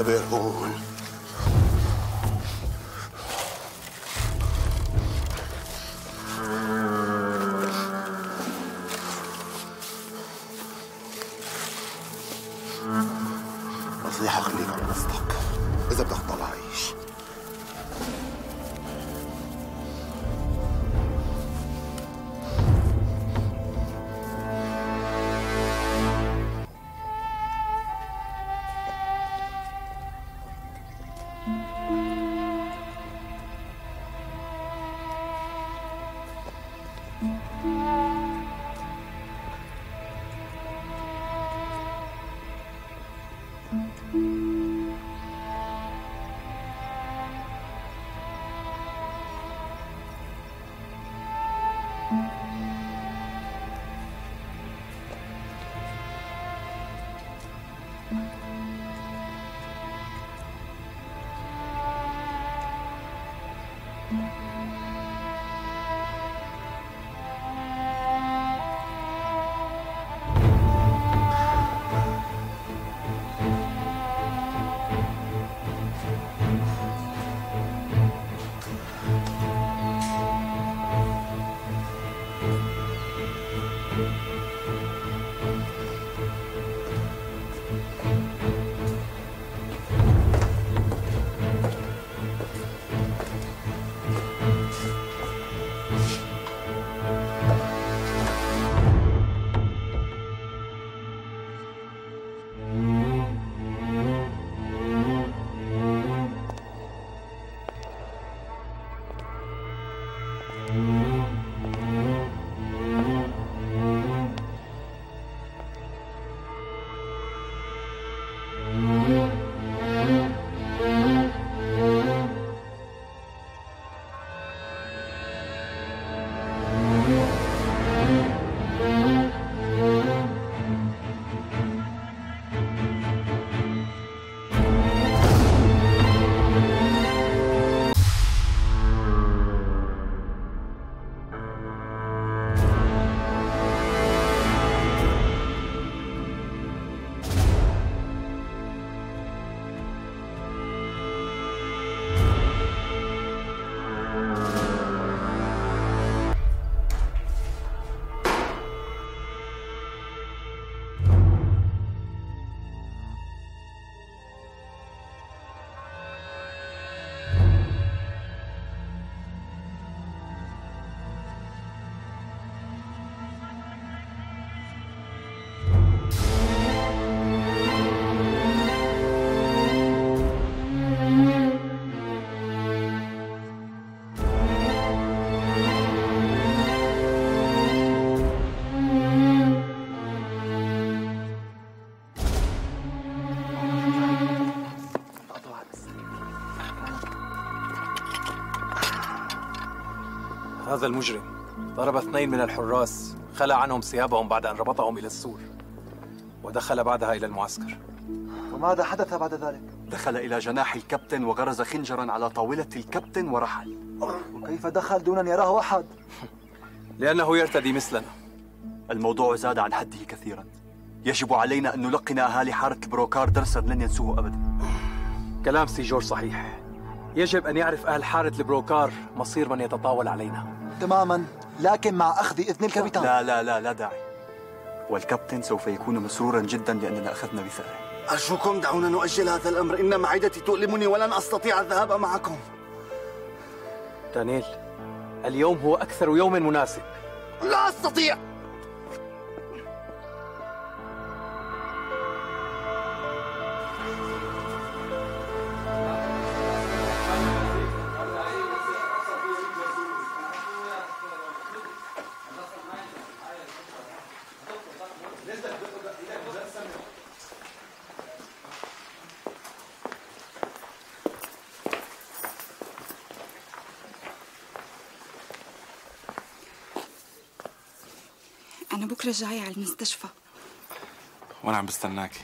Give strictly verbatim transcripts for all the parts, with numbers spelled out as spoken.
انتبه هون. نصيحة خليك على قصدك إذا بدك تضل عايش. هذا المجرم ضرب اثنين من الحراس، خلع عنهم ثيابهم بعد أن ربطهم إلى السور، ودخل بعدها إلى المعسكر. وماذا حدث بعد ذلك؟ دخل إلى جناح الكابتن وغرز خنجرا على طاولة الكابتن ورحل. وكيف دخل دون أن يراه أحد؟ لأنه يرتدي مثلنا. الموضوع زاد عن حده كثيرا. يجب علينا أن نلقن أهالي حارة البروكار درسا لن ينسوه أبدا. كلام سي جورج صحيح. يجب أن يعرف أهل حارة البروكار مصير من يتطاول علينا. تماما، لكن مع أخذ إذن الكابتن. لا لا لا لا داعي. والكابتن سوف يكون مسرورا جدا لأننا أخذنا بثاره. أرجوكم دعونا نؤجل هذا الأمر، إن معدتي تؤلمني ولن أستطيع الذهاب معكم. دانييل، اليوم هو أكثر يوم مناسب. لا أستطيع. أنا بكرة جاية على المستشفى. وأنا عم بستناكي.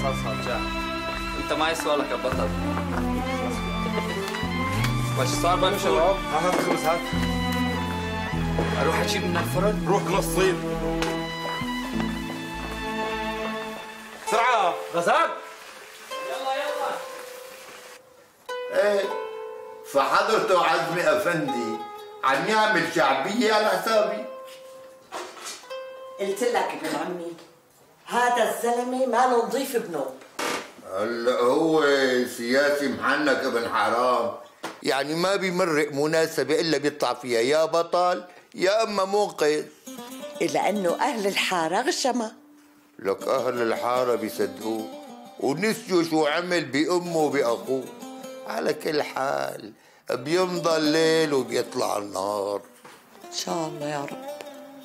خلص خلص جاي. انت معي سؤالك يا بطل. وش صار بك شباب؟ هات الخبز هات. اروح اجيب من الفرن؟ روح نصين. بسرعة غزال. يلا يلا. ايه فحضرته عزمي افندي عم يعمل شعبية على حسابي. قلت لك ابن عمي هذا الزلمه ماله نظيف بنوب. هلا هو سياسي محنك ابن حرام، يعني ما بيمرق مناسبة إلا بيطلع فيها يا بطل يا أما منقذ. إلا أنه أهل الحارة غشمة. لك أهل الحارة بيصدقوه ونسيوا شو عمل بأمه وبأخوه. على كل حال بيمضى الليل وبيطلع النهار. إن شاء الله يا رب.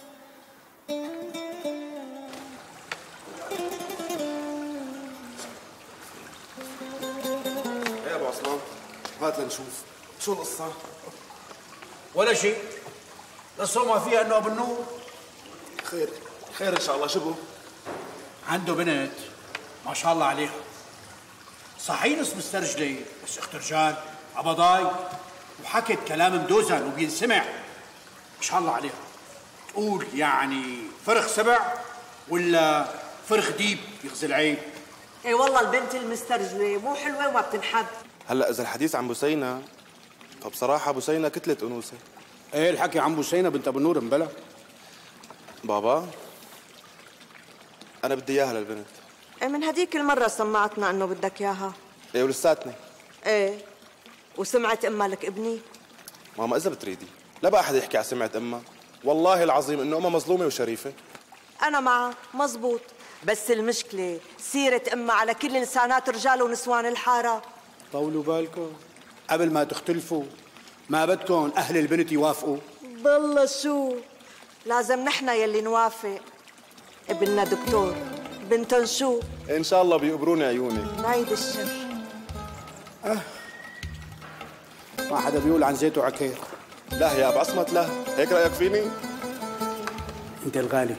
ايه يا ابو عثمان، هات لنشوف شو القصة. ولا شيء، القصة ما فيها انه ابو النور. خير خير ان شاء الله. شبه عنده بنت ما شاء الله عليها، صحيح نص مسترجلة بس اخت رجال عبضاي، وحكت كلام مدوزن وبينسمع ما شاء الله عليها. تقول يعني فرخ سبع ولا فرخ ديب يغزي العيب. اي والله البنت المسترجلة مو حلوة وما بتنحب. هلا اذا الحديث عن بوسينة فبصراحة بوسينة كتلة انوثة. ايه الحكي عن بوسينة بنت ابو النور مبلا. بابا انا بدي اياها للبنت. ايه من هديك المرة سمعتنا انه بدك اياها. ايه ولساتني. ايه وسمعت امها لك ابني. ماما اذا بتريدي لا بقى حدا يحكي على سمعة امها، والله العظيم انه امها مظلومة وشريفة. انا معها مزبوط، بس المشكلة سيرة امها على كل لسانات رجال ونسوان الحارة. طولوا بالكم قبل ما تختلفوا، ما بدكم اهل البنت يوافقوا؟ بالله شو لازم نحن يلي نوافق. ابننا دكتور، بنتن شو؟ ان شاء الله بيقبروني عيوني. نعيد الشر. أه ما حدا بيقول عن زيت وعكير. لا يا ابو عصمت لا، هيك رايك فيني؟ انت الغالي.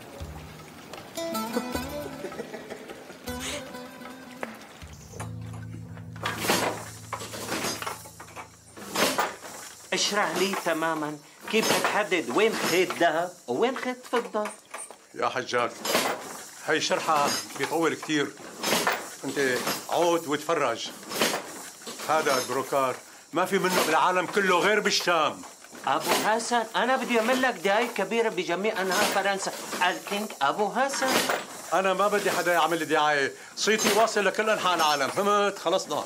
اشرح لي تماما كيف بتحدد وين خيط ذهب ووين خيط فضة؟ يا حجاج هي شرحة بيطول كثير، انت عود وتفرج. هذا البروكار ما في منه بالعالم كله غير بالشام. ابو حسن انا بدي اعمل لك دعاية كبيرة بجميع انحاء فرنسا، الكينج ابو حسن. انا ما بدي حدا يعمل لي دعاية، صيتي واصل لكل انحاء العالم، فهمت؟ خلصنا.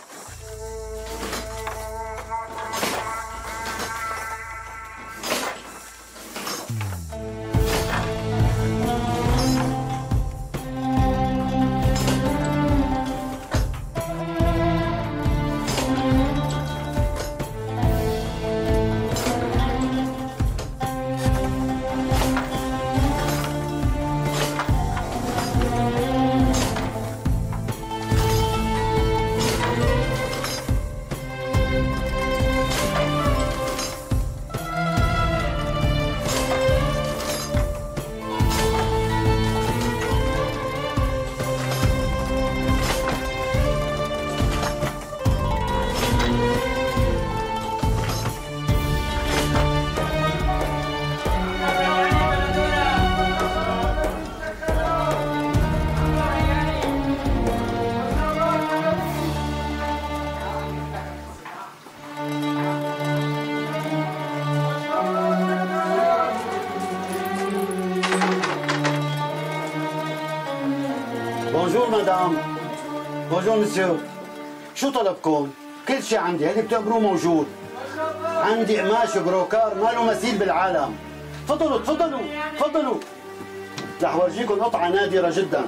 بونجور مدام. بونجور مسيو. شو طلبكم؟ كل شيء عندي، هيك بتقبروه موجود. عندي قماش بروكار ما له مثيل بالعالم. تفضلوا تفضلوا تفضلوا. رح ورجيكم قطعة نادرة جدا.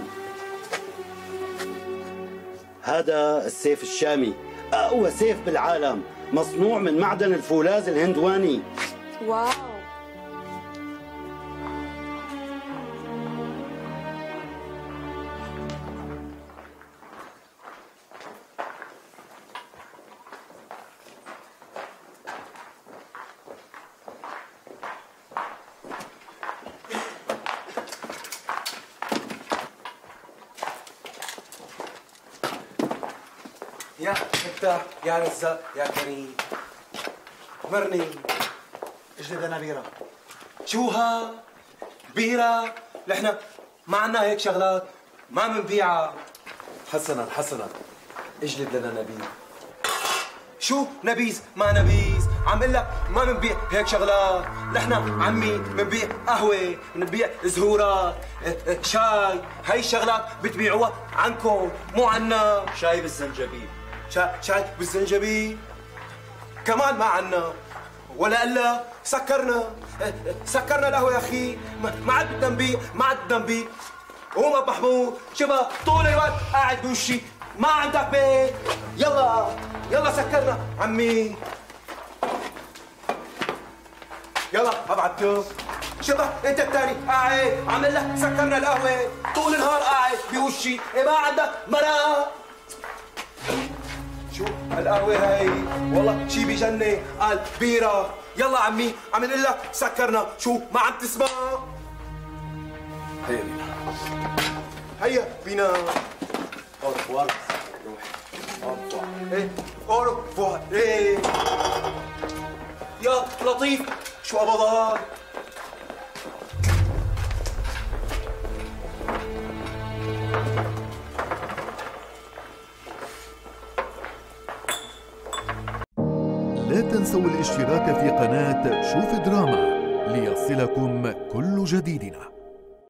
هذا السيف الشامي، أقوى سيف بالعالم، مصنوع من معدن الفولاذ الهندواني. واو. يا مفتاح يا رزاق يا كريم مرني. اجلب لنا بيرة. شو ها؟ بيرة؟ نحن ما عنا هيك شغلات، ما منبيعها. حسنا حسنا، اجلب لنا نبيذ. شو نبيذ؟ ما نبيذ، عم قل لك ما منبيع هيك شغلات، نحن عمي منبيع قهوة، منبيع زهورات، شاي، هي الشغلات بتبيعوها عنكم مو عنا. شاي بالزنجبيل. شا شاي بالزنجبيل كمان ما عنا، ولا الا سكرنا سكرنا القهوة يا اخي، ما عاد بدنا نبيع، ما عاد بدنا نبيع. قوم ابو محمود، شبه طول الوقت قاعد بوشي، ما عندك بيت. يلا يلا سكرنا عمي، يلا ابعته. شبه انت الثاني قاعد عامل لك سكرنا القهوه، طول النهار قاعد بوشي، ما عندك مرأة. شو القهوه هي؟ والله شي بجنة. قال بيرة. يلا عمي عم نقول لك سكرنا، شو ما عم تسمع؟ هيا بينا هيا بينا. أورفوار. أورفوار. إيه أورفوار. إيه يا لطيف شو أبضان. لا تنسوا الاشتراك في قناة شوف دراما ليصلكم كل جديدنا.